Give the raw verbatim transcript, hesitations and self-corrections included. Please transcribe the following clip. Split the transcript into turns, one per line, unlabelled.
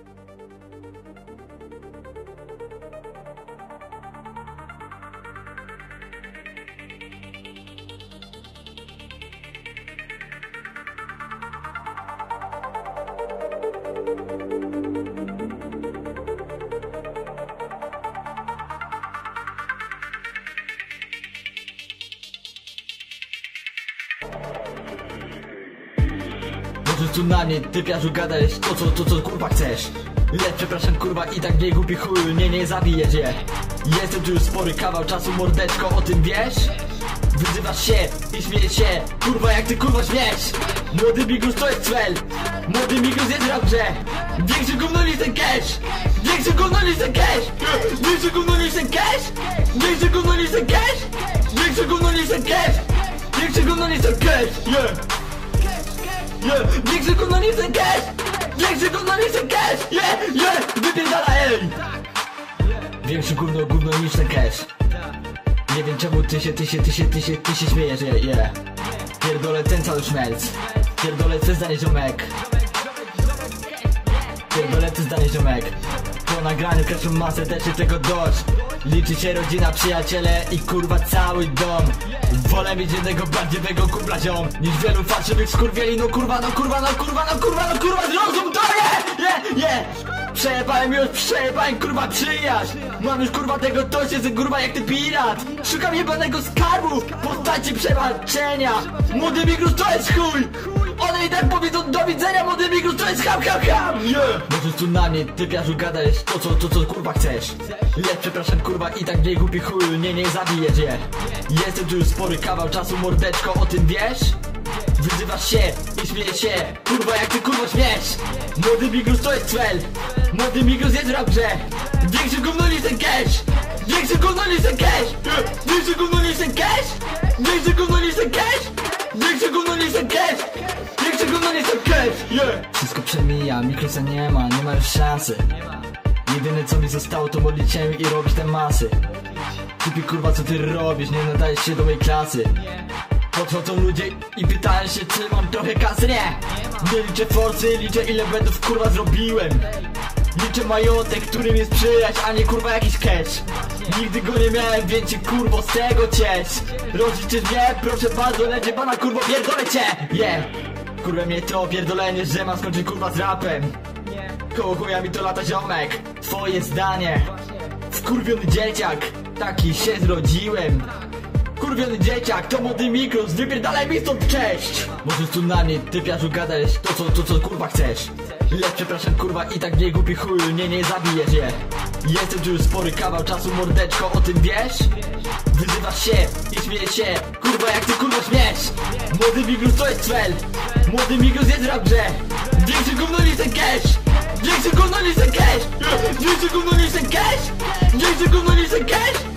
Możesz tu na mnie, typiarzu, gadać to co, to co kurwa chcesz. Lecz przepraszam kurwa i tak nie głupi chuj, nie, nie zabijesz je. Jestem tu już spory kawał czasu, mordeczko, o tym wiesz? Wyzywasz się i śmiejesz się, kurwa jak ty kurwa śmiesz. Młody Migrus to jest cwel, młody Migrus jest dobrze. Większy gówno niż ten cash, większy gówno niż ten cash, większy gówno niż ten cash, większy gówno niż ten cash, większy gówno niż ten cash, większy gówno niż ten cash, yeah. Yeah, większy gówno niż ten cash, większy gówno niż ten cash, yeah, yeah, wypierdala, ej. Większy gówno, gówno niż ten cash. Nie wiem czemu ty się, ty się, ty się, ty się, ty się śmiejesz, yeah, yeah. Pierdolę ten cały szmelc, pierdolę te zdanie ziomek, pierdolę te zdanie ziomek. Po nagraniu każą masę, też się tego dość. Liczy się rodzina, przyjaciele i kurwa cały dom. Wolę mieć jednego prawdziwego kumpla ziom niż wielu fałszywych skurwieli. No kurwa, no kurwa, no kurwa, no kurwa, no kurwa, zrozum to, je, je, je. Przejebałem już, przejebałem kurwa przyjaźń. Mam już kurwa tego dość, jestem kurwa jak ty pirat. Szukam jebanego skarbu w postaci przebaczenia. Młody Migrus to jest chuj. One i tak powiedzą do widzenia, młody Migrus to jest ham, ham, ham, yeah. Możesz tu na mnie, typiarzu, gadać to co, to co kurwa chcesz. Lecz przepraszam kurwa i tak nie głupi chuj, nie, nie zabijesz je. Jestem tu już spory kawał czasu, mordeczko, o tym wiesz? Wyzywasz się i śmiejesz się, kurwa jak ty kurwa śmiesz. Młody Migrus to jest cwel, młody Migrus jest dobrze. Większy gówno niż ten cash, większy gówno niż ten cash, większy gówno niż ten cash, większy gówno niż ten cash, większy gówno niż ten cash, większy gówno niż ten cash, yeah. Wszystko przemija, Mikrusa nie ma, nie ma już szansy. Jedyne co mi zostało to modlić się i robić te masy. Typie kurwa co ty robisz, nie nadajesz się do mojej klasy. Podchodzą ludzie i pytają się czy mam trochę kasy, nie. Nie liczę forsy, liczę ile bedów kurwa zrobiłem. Liczę majątek, którym jest przyjaźń, a nie kurwa jakiś cash. Nigdy go nie miałem, więc się kurwo z tego ciesz. Rozliczysz mnie? Proszę bardzo, lecie pana kurwo, pierdolę cię, yeah. Kurwa mnie to pierdolenie, że mam skończyć kurwa z rapem. Koło chuja mi to lata ziomek, twoje zdanie. Wkurwiony dzieciak, taki się zrodziłem. Kurwiony dzieciak, to młody Migrus, wypierdalaj mi stąd, cześć. Możesz tu na mnie, typiarzu, gadać to co, to co kurwa chcesz. Lecz przepraszam kurwa i tak nie głupi chuj, nie, nie zabijesz je. Jestem tu już spory kawał czasu, mordeczko, o tym wiesz? Wyzywasz się i śmiejesz się, kurwa jak ty kurwa śmiesz. Młody Migrus to jest cwel, młody Migrus jest dobrze. Większy gówno niż ten cash, większy gówno niż ten cash, większy gówno niż ten cash, większy gówno niż ten cash,